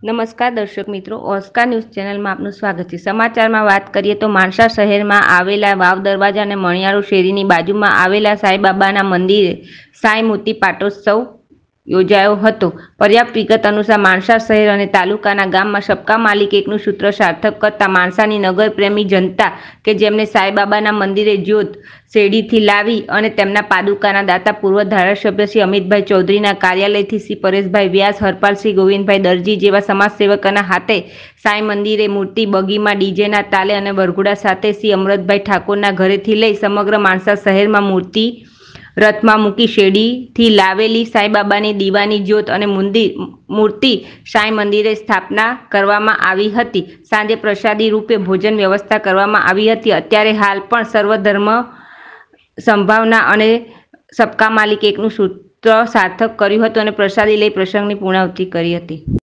नमस्कार दर्शक मित्रों, ऑस्कार न्यूज चैनल में आपનું स्वागत है। समाचार में बात करिए तो माणसा शहर में आवेला वाव दरवाजा और मणियारू शेरी बाजू में आवेला साई बाबा मंदिरे साई मूर्ति पाटोत्सव योजायो हतो। पर्याप्त विगत अनुसार माणसा शहर और तालुकाना गाम में सबका मालिक एकનું सूत्र सार्थक करता माणसानी नगर प्रेमी जनता के जेमने साई बाबा मंदिरे ज्योत શેરડીથી લાવી અને તેમના પાદુકાના દાતા પૂર્વ ધારાસભ્ય શ્રી અમિતભાઈ ચૌધરીના કાર્યાલયથી શ્રી પરેશભાઈ વ્યાસ, હરપાલસિંહ ગોવિંદભાઈ દરજી જેવા સમાજસેવકોના હાથે સાઈ મંદિરે મૂર્તિ બગીમાં ડીજેના તાલે અને વરઘોડા સાથે શ્રી અમૃતભાઈ ઠાકોરના ઘરેથી લઈ સમગ્ર માણસા શહેરમાં મૂર્તિ રથમાં મૂકી શેરડીથી લાવેલી સાઈબાબાની દીવાની જ્યોત અને મૂર્તિ સાઈ મંદિરે સ્થાપના કરવામાં આવી હતી। સાંજે પ્રસાદી રૂપે ભોજન વ્યવસ્થા કરવામાં આવી હતી। અત્યારે હાલ પણ સર્વધર્મ संभावना અને सबका मालिक एकનું सूत्र सार्थक કર્યું હતું અને પ્રસાદી લઈ પ્રસંગની પૂર્ણાહુતિ કરી હતી।